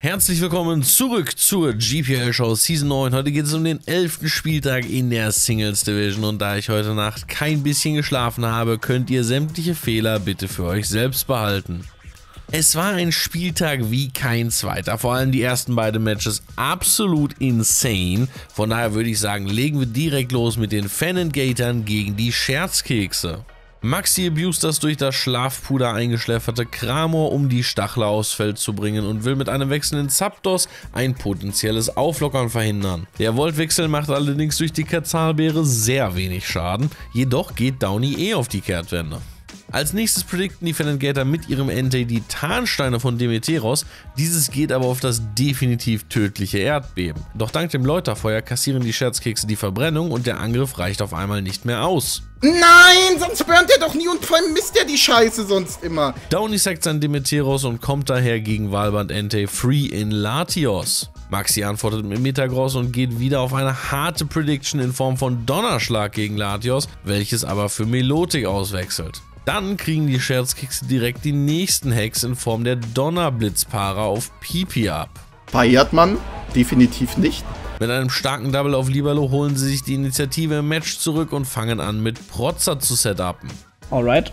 Herzlich willkommen zurück zur GPL-Show Season 9. Heute geht es um den 11. Spieltag in der Singles Division und da ich heute Nacht kein bisschen geschlafen habe, könnt ihr sämtliche Fehler bitte für euch selbst behalten. Es war ein Spieltag wie kein zweiter, vor allem die ersten beiden Matches absolut insane. Von daher würde ich sagen, legen wir direkt los mit den Fan-Gatern gegen die Scherzkekse. Maxi abused das durch das Schlafpuder eingeschläferte Cramor, um die Stachler aufs Feld zu bringen und will mit einem Wechsel in Zapdos ein potenzielles Auflockern verhindern. Der Voltwechsel macht allerdings durch die Quetzalbeere sehr wenig Schaden, jedoch geht Downy auf die Kehrtwende. Als nächstes predikten die Fan-Gator mit ihrem Entei die Tarnsteine von Demeteros, dieses geht aber auf das definitiv tödliche Erdbeben. Doch dank dem Läuterfeuer kassieren die Scherzkekse die Verbrennung und der Angriff reicht auf einmal nicht mehr aus. Nein, sonst burnt er doch nie und vor allem misst er die Scheiße sonst immer. Downy sackt sein Demeteros und kommt daher gegen Valband Entei free in Latios. Maxi antwortet mit Metagross und geht wieder auf eine harte Prediction in Form von Donnerschlag gegen Latios, welches aber für Milotic auswechselt. Dann kriegen die Scherzkekse direkt die nächsten Hacks in Form der Donnerblitzpaare auf Pipi ab. Feiert man? Definitiv nicht. Mit einem starken Double auf Libero holen sie sich die Initiative im Match zurück und fangen an mit Protzer zu setupen. Alright.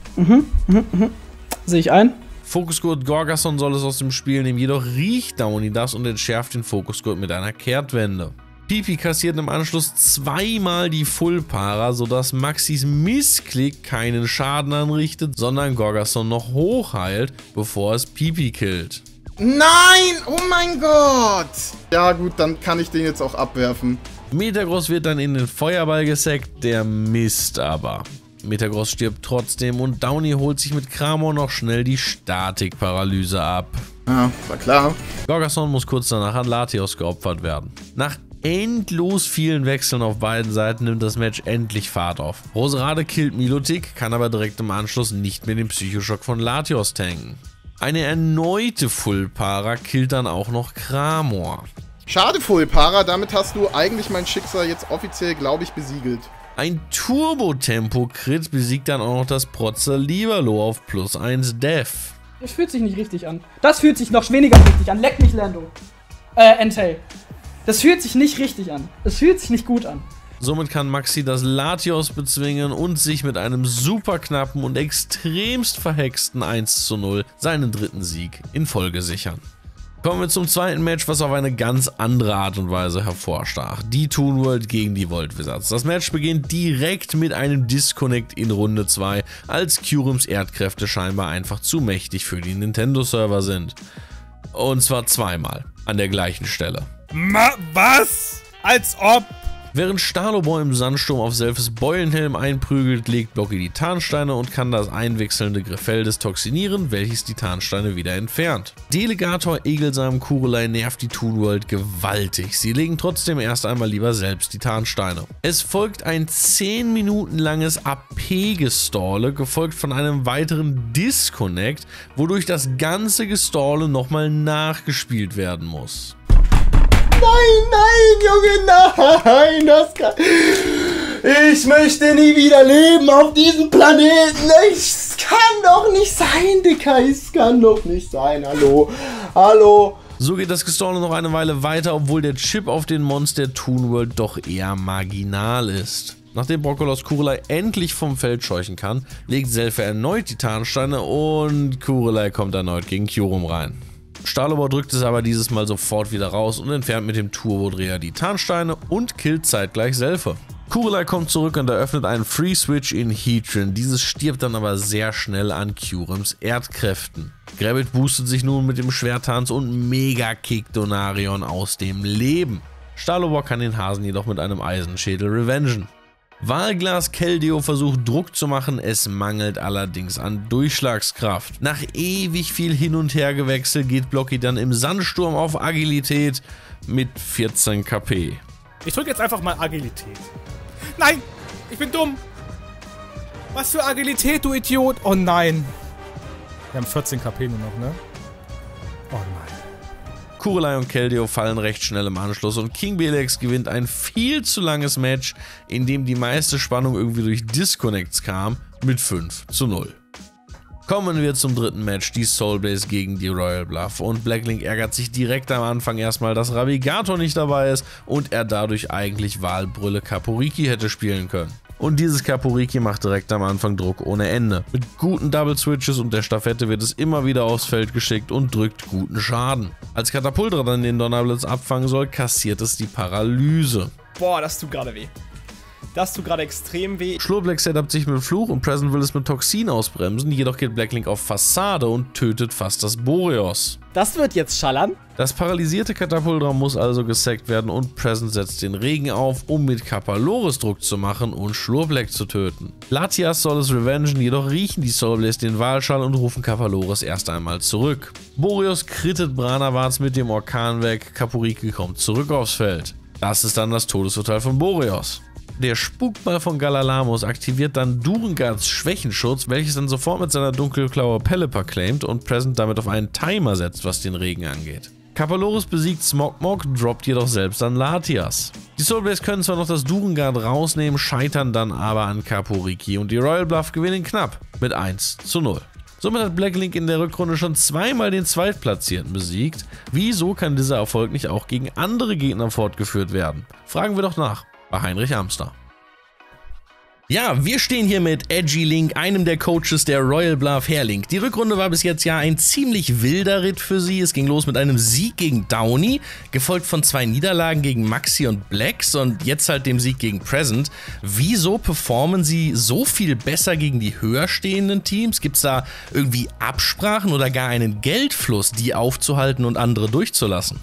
Sehe ich ein. Fokusgurt Gorgason soll es aus dem Spiel nehmen, jedoch riecht Downy das und entschärft den Fokusgurt mit einer Kehrtwende. Pipi kassiert im Anschluss zweimal die Full-Para, sodass Maxis Missklick keinen Schaden anrichtet, sondern Gorgason noch hochheilt, bevor es Pipi killt. Nein! Oh mein Gott! Ja gut, dann kann ich den jetzt auch abwerfen. Metagross wird dann in den Feuerball gesackt, der misst aber. Metagross stirbt trotzdem und Downy holt sich mit Cramor noch schnell die Statikparalyse ab. Ja, war klar. Gorgason muss kurz danach an Latios geopfert werden. Nach endlos vielen Wechseln auf beiden Seiten nimmt das Match endlich Fahrt auf. Roserade killt Milotic, kann aber direkt im Anschluss nicht mehr den Psychoschock von Latios tanken. Eine erneute Full-Para killt dann auch noch Cramor. Schade, Full-Para, damit hast du eigentlich mein Schicksal jetzt offiziell, glaube ich, besiegelt. Ein Turbo-Tempo-Crit besiegt dann auch noch das Protzer Libero auf +1 Def. Das fühlt sich nicht richtig an. Das fühlt sich noch weniger richtig an. Leck mich, Lando. Entei. Das fühlt sich nicht richtig an. Es fühlt sich nicht gut an. Somit kann Maxi das Latios bezwingen und sich mit einem super knappen und extremst verhexten 1:0 seinen dritten Sieg in Folge sichern. Kommen wir zum zweiten Match, was auf eine ganz andere Art und Weise hervorstach. Die Toon World gegen die Volt Wizards. Das Match beginnt direkt mit einem Disconnect in Runde 2, als Kyurems Erdkräfte scheinbar einfach zu mächtig für die Nintendo-Server sind. Und zwar zweimal an der gleichen Stelle. Was? Als ob? Während Stalobor im Sandsturm auf Selphis Beulenhelm einprügelt, legt Blocky die Tarnsteine und kann das einwechselnde Griffeldes toxinieren, welches die Tarnsteine wieder entfernt. Delegator Egelsam Kurelei nervt die Toon World gewaltig. Sie legen trotzdem erst einmal lieber selbst die Tarnsteine. Es folgt ein 10 Minuten langes AP-Gestalle, gefolgt von einem weiteren Disconnect, wodurch das ganze Gestalle nochmal nachgespielt werden muss. Nein, Junge, nein, das kann... Ich möchte nie wieder leben auf diesem Planeten. Es kann doch nicht sein, Dicker, es kann doch nicht sein. Hallo. So geht das Gestalle noch eine Weile weiter, obwohl der Chip auf den Monster Toon World doch eher marginal ist. Nachdem Brokkolos Kurelei endlich vom Feld scheuchen kann, legt Selpha erneut die Tarnsteine und Kurelei kommt erneut gegen Kyurem rein. Stalobor drückt es aber dieses Mal sofort wieder raus und entfernt mit dem Turbodreher die Tarnsteine und killt zeitgleich Selpha. Kurelei kommt zurück und eröffnet einen Free Switch in Heatran. Dieses stirbt dann aber sehr schnell an Kyurems Erdkräften. Grabbit boostet sich nun mit dem Schwerttanz und Mega-Kick Donarion aus dem Leben. Stalobor kann den Hasen jedoch mit einem Eisenschädel revengen. Walglas Keldeo versucht Druck zu machen, es mangelt allerdings an Durchschlagskraft. Nach ewig viel Hin- und Hergewechsel geht Blocky dann im Sandsturm auf Agilität mit 14 KP. Ich drücke jetzt einfach mal Agilität. Nein, ich bin dumm. Was für Agilität, du Idiot. Oh nein. Wir haben 14 KP nur noch, ne? Oh nein. Kurelei und Keldeo fallen recht schnell im Anschluss und King Belex gewinnt ein viel zu langes Match, in dem die meiste Spannung irgendwie durch Disconnects kam, mit 5:0. Kommen wir zum dritten Match, die Soul Blaze gegen die Royal Bluff, und Blacklink ärgert sich direkt am Anfang erstmal, dass Ravigator nicht dabei ist und er dadurch eigentlich Wahlbrülle Kaporiki hätte spielen können. Und dieses Kaporiki macht direkt am Anfang Druck ohne Ende. Mit guten Double Switches und der Staffette wird es immer wieder aufs Feld geschickt und drückt guten Schaden. Als Katapultra dann den Donnerblitz abfangen soll, kassiert es die Paralyse. Boah, das tut gerade weh. Das tut gerade extrem weh. Schlurplex setupt sich mit Fluch und Present will es mit Toxin ausbremsen, jedoch geht Blacklink auf Fassade und tötet fast das Boreos. Das wird jetzt schallern. Das paralysierte Katapultra muss also gesackt werden und Present setzt den Regen auf, um mit Kapaloris Druck zu machen und Schlurplex zu töten. Latias soll es revengen, jedoch riechen die Soul Blaze den Wahlschall und rufen Kapaloris erst einmal zurück. Boreos krittet Branavarz mit dem Orkan weg, Kaporiki kommt zurück aufs Feld. Das ist dann das Todesurteil von Boreos. Der Spukball von Galalamus aktiviert dann Durengards Schwächenschutz, welches dann sofort mit seiner Dunkelklaue Pelipper claimt und Present damit auf einen Timer setzt, was den Regen angeht. Kapaloris besiegt Smogmog, droppt jedoch selbst an Latias. Die Soul Blaze können zwar noch das Durengard rausnehmen, scheitern dann aber an Kaporiki und die Royal Bluff gewinnen knapp mit 1:0. Somit hat Blacklink in der Rückrunde schon zweimal den Zweitplatzierten besiegt. Wieso kann dieser Erfolg nicht auch gegen andere Gegner fortgeführt werden? Fragen wir doch nach bei Heinrich Amster. Ja, wir stehen hier mit Edgy Link, einem der Coaches der Royal Bluff Herlink. Die Rückrunde war bis jetzt ja ein ziemlich wilder Ritt für sie. Es ging los mit einem Sieg gegen Downy, gefolgt von 2 Niederlagen gegen Maxi und Blacks und jetzt halt dem Sieg gegen Present. Wieso performen sie so viel besser gegen die höher stehenden Teams? Gibt es da irgendwie Absprachen oder gar einen Geldfluss, die aufzuhalten und andere durchzulassen?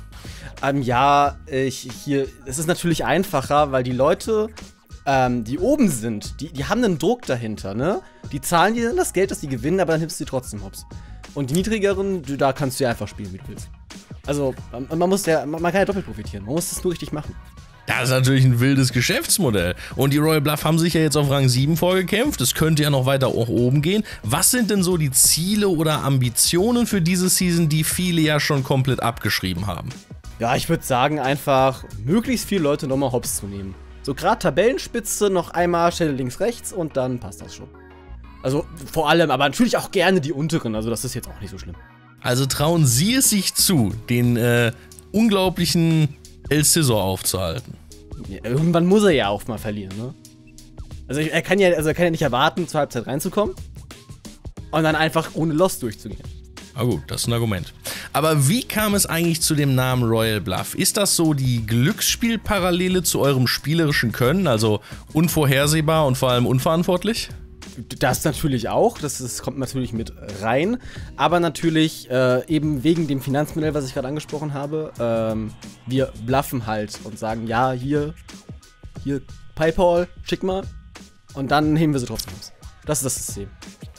Es ist natürlich einfacher, weil die Leute, die oben sind, die haben einen Druck dahinter, ne? Die zahlen dir dann das Geld, das die gewinnen, aber dann nimmst du die trotzdem hops. Und die niedrigeren, da kannst du ja einfach spielen, wie du willst. Also, man kann ja doppelt profitieren. Man muss das nur richtig machen. Das ist natürlich ein wildes Geschäftsmodell. Und die Royal Bluff haben sich ja jetzt auf Rang 7 vorgekämpft. Es könnte ja noch weiter auch oben gehen. Was sind denn so die Ziele oder Ambitionen für diese Season, die viele ja schon komplett abgeschrieben haben? Ja, ich würde sagen, einfach möglichst viele Leute nochmal hops zu nehmen. So gerade Tabellenspitze, noch einmal Stelle links, rechts und dann passt das schon. Also vor allem, aber natürlich auch gerne die unteren, also das ist jetzt auch nicht so schlimm. Also trauen Sie es sich zu, den unglaublichen El Scissor aufzuhalten? Ja, irgendwann muss er ja auch mal verlieren, ne? Also er kann ja nicht erwarten, zur Halbzeit reinzukommen und dann einfach ohne Loss durchzugehen. Na gut, das ist ein Argument. Aber wie kam es eigentlich zu dem Namen Royal Bluff? Ist das so die Glücksspielparallele zu eurem spielerischen Können, also unvorhersehbar und vor allem unverantwortlich? Das natürlich auch, das kommt natürlich mit rein, aber natürlich eben wegen dem Finanzmodell, was ich gerade angesprochen habe, wir bluffen halt und sagen, ja, hier PayPal, schick mal und dann heben wir sie trotzdem aus. Das ist das System.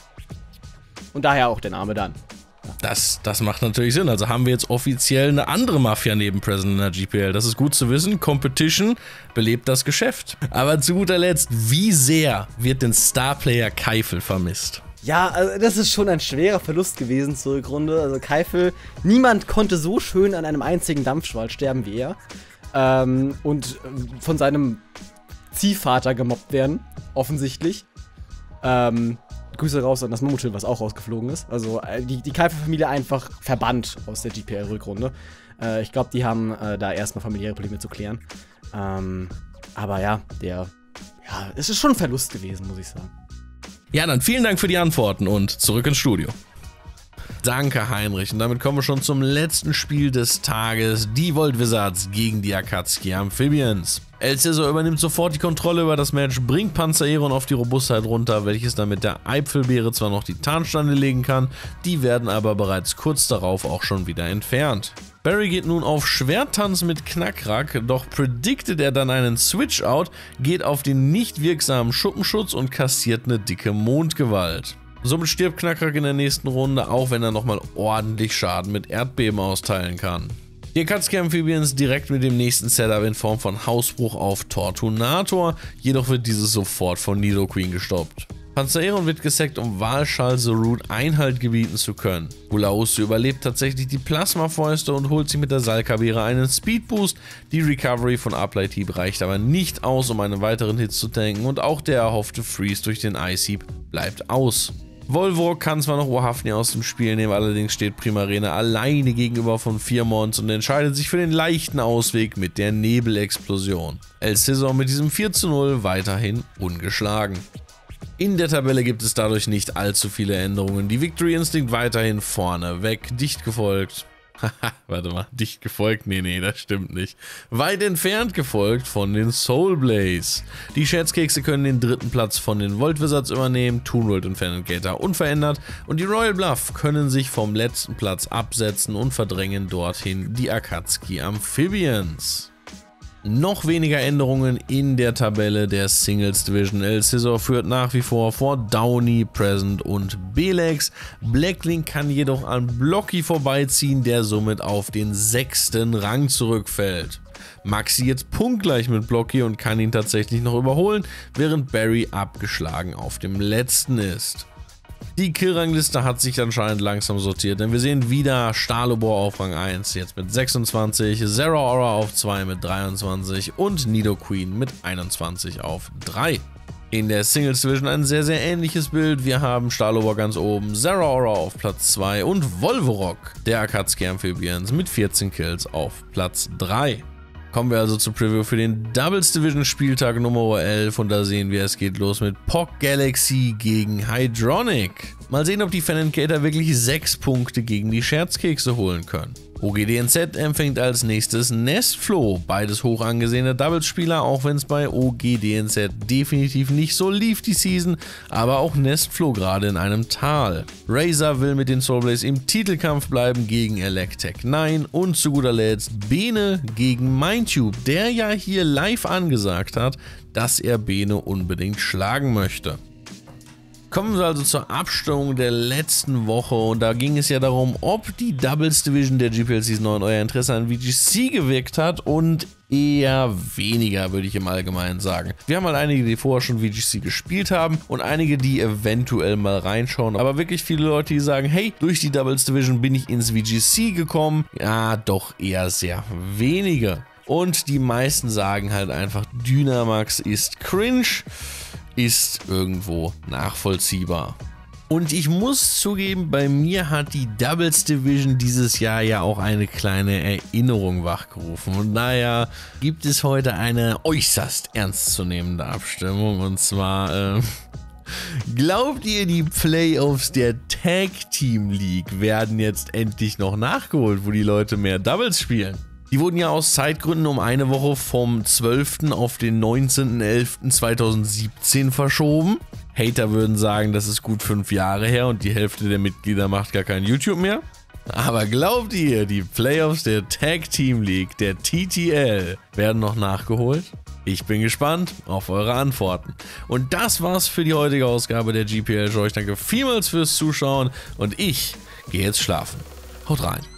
Und daher auch der Name dann. Das macht natürlich Sinn. Also haben wir jetzt offiziell eine andere Mafia neben Present in der GPL. Das ist gut zu wissen. Competition belebt das Geschäft. Aber zu guter Letzt, wie sehr wird denn Starplayer Keifel vermisst? Ja, also das ist schon ein schwerer Verlust gewesen zur Rückrunde. Also Keifel, niemand konnte so schön an einem einzigen Dampfschwall sterben wie er. Und von seinem Ziehvater gemobbt werden, offensichtlich. Grüße raus an das Mammutschild, was auch rausgeflogen ist. Also die Keifel-Familie einfach verbannt aus der GPL-Rückrunde. Ich glaube, die haben da erstmal familiäre Probleme zu klären. Aber ja, es ist schon ein Verlust gewesen, muss ich sagen. Ja, dann vielen Dank für die Antworten und zurück ins Studio. Danke, Heinrich. Und damit kommen wir schon zum letzten Spiel des Tages. Die Volt Wizards gegen die Akatsuki Amphibians. El Scissor übernimmt sofort die Kontrolle über das Match, bringt Panzereron auf die Robustheit runter, welches dann mit der Eipfelbeere zwar noch die Tarnsteine legen kann, die werden aber bereits kurz darauf auch schon wieder entfernt. Barry geht nun auf Schwerttanz mit Knackrack, doch predicted er dann einen Switch-Out, geht auf den nicht wirksamen Schuppenschutz und kassiert eine dicke Mondgewalt. Somit stirbt Knackrack in der nächsten Runde, auch wenn er nochmal ordentlich Schaden mit Erdbeben austeilen kann. Die Akatsuki Amphibians direkt mit dem nächsten Setup in Form von Hausbruch auf Tortunator, jedoch wird dieses sofort von Nidoqueen gestoppt. Panzereron wird gesackt, um Walschall The Root Einhalt gebieten zu können. Gulaosu überlebt tatsächlich die Plasmafäuste und holt sich mit der Salkabere einen Speedboost. Die Recovery von Uplight Heap reicht aber nicht aus, um einen weiteren Hit zu tanken und auch der erhoffte Freeze durch den Ice Heap bleibt aus. Volvorok kann zwar noch Oahavni aus dem Spiel nehmen, allerdings steht Primarena alleine gegenüber von 4 Mons und entscheidet sich für den leichten Ausweg mit der Nebelexplosion. El Scizor mit diesem 4:0 weiterhin ungeschlagen. In der Tabelle gibt es dadurch nicht allzu viele Änderungen. Die Victory Instinct weiterhin vorne weg, dicht gefolgt. Haha, warte mal, dicht gefolgt? Nee, das stimmt nicht. Weit entfernt gefolgt von den Soul Blaze. Die Scherzkekse können den 3. Platz von den Volt Wizards übernehmen, Toonworld und Fan Gator unverändert und die Royal Bluff können sich vom letzten Platz absetzen und verdrängen dorthin die Akatsuki Amphibians. Noch weniger Änderungen in der Tabelle der Singles Division. El Scizor führt nach wie vor Downy, Present und Belex. Blacklink kann jedoch an Blocky vorbeiziehen, der somit auf den 6. Rang zurückfällt. Maxi jetzt punktgleich mit Blocky und kann ihn tatsächlich noch überholen, während Barry abgeschlagen auf dem letzten ist. Die Killrangliste hat sich anscheinend langsam sortiert, denn wir sehen wieder Stalobor auf Rang 1, jetzt mit 26, Zeraora auf 2 mit 23 und Nidoqueen mit 21 auf 3. In der Singles Division ein sehr ähnliches Bild. Wir haben Stalobor ganz oben, Zeraora auf Platz 2 und Volvorok, der Akatsuki Amphibians, mit 14 Kills auf Platz 3. Kommen wir also zur Preview für den Doubles Division Spieltag Nummer 11 und da sehen wir, es geht los mit Pock Galaxy gegen Hydronic. Mal sehen, ob die Fan Gator wirklich 6 Punkte gegen die Scherzkekse holen können. OGDNZ empfängt als nächstes Nestflo, beides hoch angesehene Doubles-Spieler, auch wenn es bei OGDNZ definitiv nicht so lief die Season, aber auch Nestflo gerade in einem Tal. Razor will mit den Soul Blaze im Titelkampf bleiben gegen Electek 9 und zu guter Letzt Bene gegen Mindtube, der ja hier live angesagt hat, dass er Bene unbedingt schlagen möchte. Kommen wir also zur Abstimmung der letzten Woche und da ging es ja darum, ob die Doubles Division der GPL Season 9 euer Interesse an VGC geweckt hat und eher weniger, würde ich im Allgemeinen sagen. Wir haben mal einige, die vorher schon VGC gespielt haben und einige, die eventuell mal reinschauen, aber wirklich viele Leute, die sagen, hey, durch die Doubles Division bin ich ins VGC gekommen, ja, doch eher sehr wenige. Und die meisten sagen halt einfach, Dynamax ist cringe, ist irgendwo nachvollziehbar. Und ich muss zugeben, bei mir hat die Doubles Division dieses Jahr ja auch eine kleine Erinnerung wachgerufen. Und daher gibt es heute eine äußerst ernstzunehmende Abstimmung. Und zwar, glaubt ihr, die Playoffs der Tag Team League werden jetzt endlich noch nachgeholt, wo die Leute mehr Doubles spielen? Die wurden ja aus Zeitgründen um eine Woche vom 12. auf den 19.11.2017 verschoben. Hater würden sagen, das ist gut 5 Jahre her und die Hälfte der Mitglieder macht gar kein YouTube mehr. Aber glaubt ihr, die Playoffs der Tag Team League, der TTL, werden noch nachgeholt? Ich bin gespannt auf eure Antworten. Und das war's für die heutige Ausgabe der GPL Show. Ich danke vielmals fürs Zuschauen und ich gehe jetzt schlafen. Haut rein.